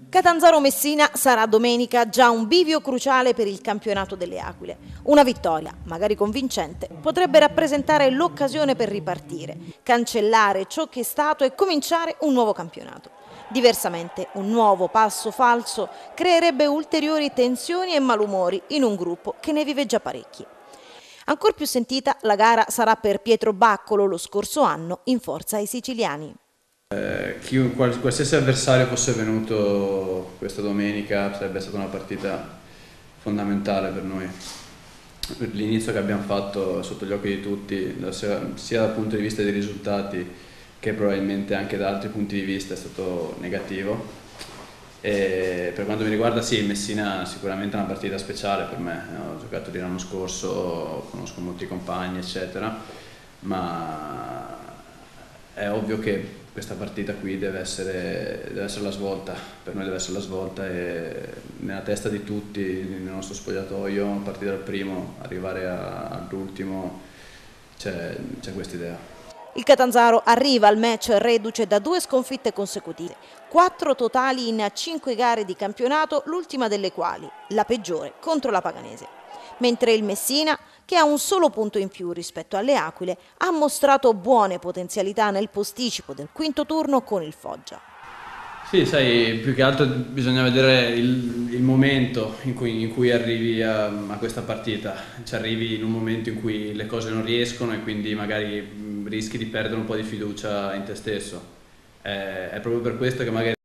Catanzaro-Messina sarà domenica già un bivio cruciale per il campionato delle Aquile. Una vittoria, magari convincente, potrebbe rappresentare l'occasione per ripartire, cancellare ciò che è stato e cominciare un nuovo campionato. Diversamente, un nuovo passo falso creerebbe ulteriori tensioni e malumori in un gruppo che ne vive già parecchi. Ancor più sentita la gara sarà per Pietro Baccolo lo scorso anno in forza ai siciliani. Qualsiasi avversario fosse venuto questa domenica sarebbe stata una partita fondamentale per noi. L'inizio che abbiamo fatto sotto gli occhi di tutti, sia dal punto di vista dei risultati che probabilmente anche da altri punti di vista, è stato negativo. E per quanto mi riguarda, sì, Messina sicuramente è una partita speciale per me. Ho giocato lì l'anno scorso, conosco molti compagni, eccetera, ma è ovvio che questa partita qui deve essere la svolta, per noi deve essere la svolta e nella testa di tutti, nel nostro spogliatoio, partire dal primo, arrivare all'ultimo, c'è questa idea. Il Catanzaro arriva al match reduce da 2 sconfitte consecutive, 4 totali in 5 gare di campionato, l'ultima delle quali, la peggiore, contro la Paganese. Mentre il Messina, che ha un solo punto in più rispetto alle Aquile, ha mostrato buone potenzialità nel posticipo del quinto turno con il Foggia. Sì, sai, più che altro bisogna vedere il momento in cui arrivi a questa partita. Ci arrivi in un momento in cui le cose non riescono e quindi magari rischi di perdere un po' di fiducia in te stesso. È proprio per questo che magari